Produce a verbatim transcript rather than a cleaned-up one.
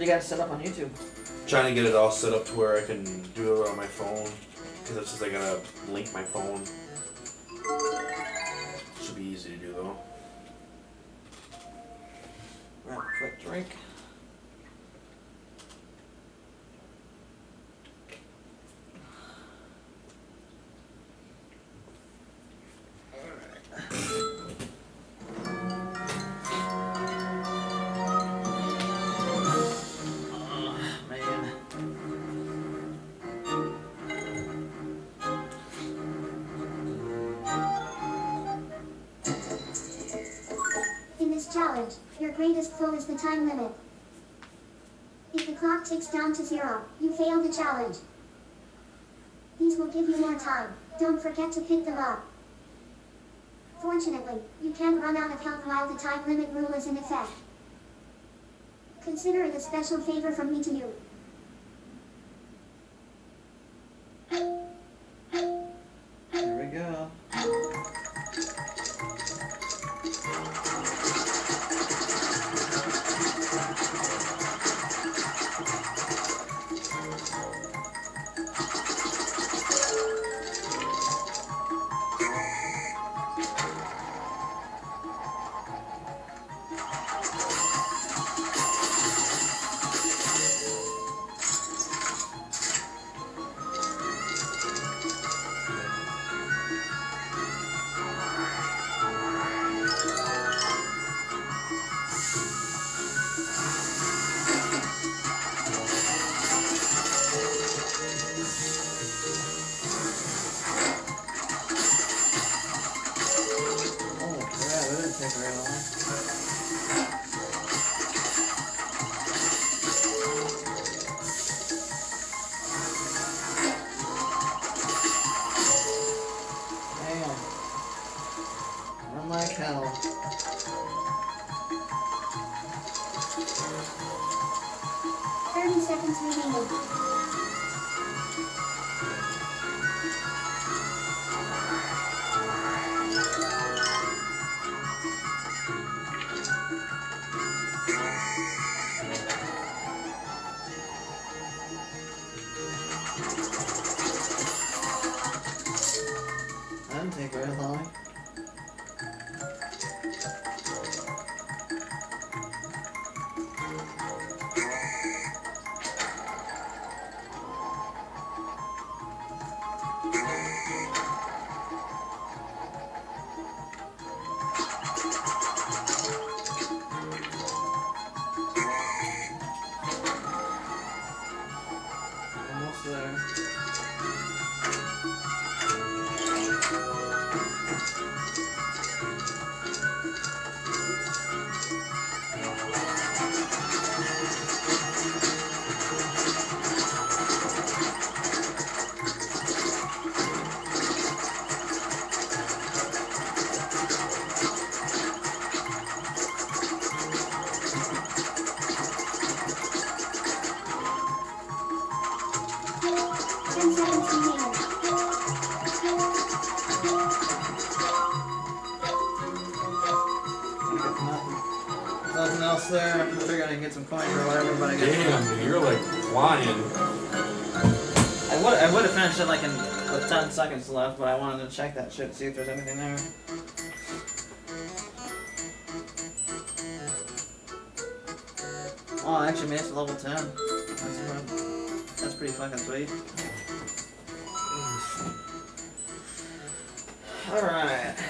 you got it set up on YouTube? Trying to get it all set up to where I can do it on my phone. Because it's just I gotta link my phone. Should be easy to do though. Grab a quick drink. Challenge. Your greatest foe is the time limit. If the clock ticks down to zero, you fail the challenge. These will give you more time. Don't forget to pick them up. Fortunately, you can't run out of health while the time limit rule is in effect. Consider it a special favor from me to you. Here we go. thirty seconds remaining. That didn't take very long. Almost there. ten seconds remaining. Nothing else there. I figured I can get some coins or whatever, but I guess. Damn, dude, you're like flying. I would I would have finished it like in with ten seconds left, but I wanted to check that shit, see if there's anything there. Oh, I actually made it to level ten. That's fun. That's pretty fucking sweet. Alright.